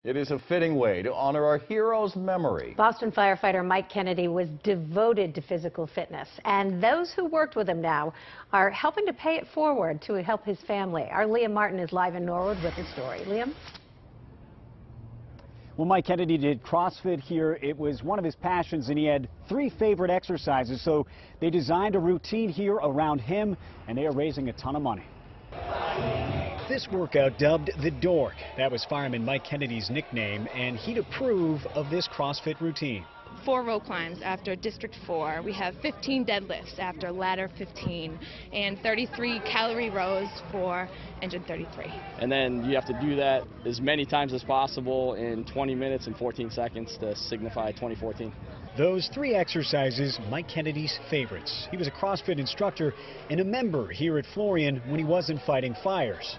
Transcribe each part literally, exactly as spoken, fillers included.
It is a fitting way to honor our hero's memory. Boston firefighter Mike Kennedy was devoted to physical fitness, and those who worked with him now are helping to pay it forward to help his family. Our Liam Martin is live in Norwood with the story. Liam? Well, Mike Kennedy did CrossFit here. It was one of his passions, and he had three favorite exercises. So they designed a routine here around him, and they are raising a ton of money. This workout, dubbed the Dork, that was fireman Mike Kennedy's nickname, and he'd approve of this CrossFit routine. Four row climbs after District four. We have fifteen deadlifts after ladder fifteen, and thirty-three calorie rows for engine thirty-three. And then you have to do that as many times as possible in twenty minutes and fourteen seconds to signify twenty fourteen. Those three exercises, Mike Kennedy's favorites. He was a CrossFit instructor and a member here at Florian when he wasn't fighting fires.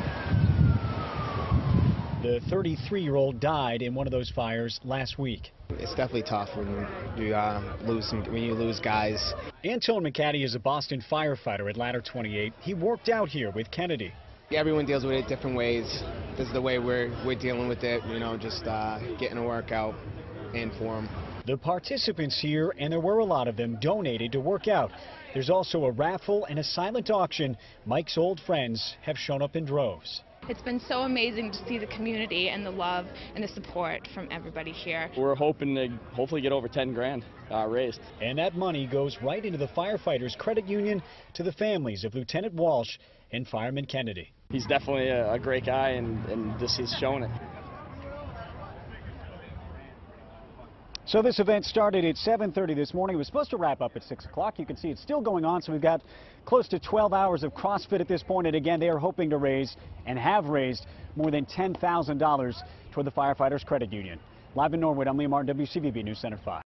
The thirty-three-year-old died in one of those fires last week. It's definitely tough when you, you uh, lose some, when you lose guys. Antone McCaddy is a Boston firefighter at Ladder twenty-eight. He worked out here with Kennedy. Everyone deals with it different ways. This is the way we're we're dealing with it. You know, just uh, getting a workout in form. The participants here, and there were a lot of them, donated to work out. There's also a raffle and a silent auction. Mike's old friends have shown up in droves. It's been so amazing to see the community and the love and the support from everybody here. We're hoping to hopefully get over ten grand uh, raised. And that money goes right into the Firefighters Credit Union to the families of Lieutenant Walsh and Fireman Kennedy. He's definitely a, a great guy, and, and this is showing it. So this event started at seven thirty this morning. It was supposed to wrap up at six o'clock. You can see it's still going on, so we've got close to twelve hours of CrossFit at this point. And again, they are hoping to raise, and have raised, more than ten thousand dollars toward the Firefighters Credit Union. Live in Norwood, I'm Liam Martin, W C V B News Center five.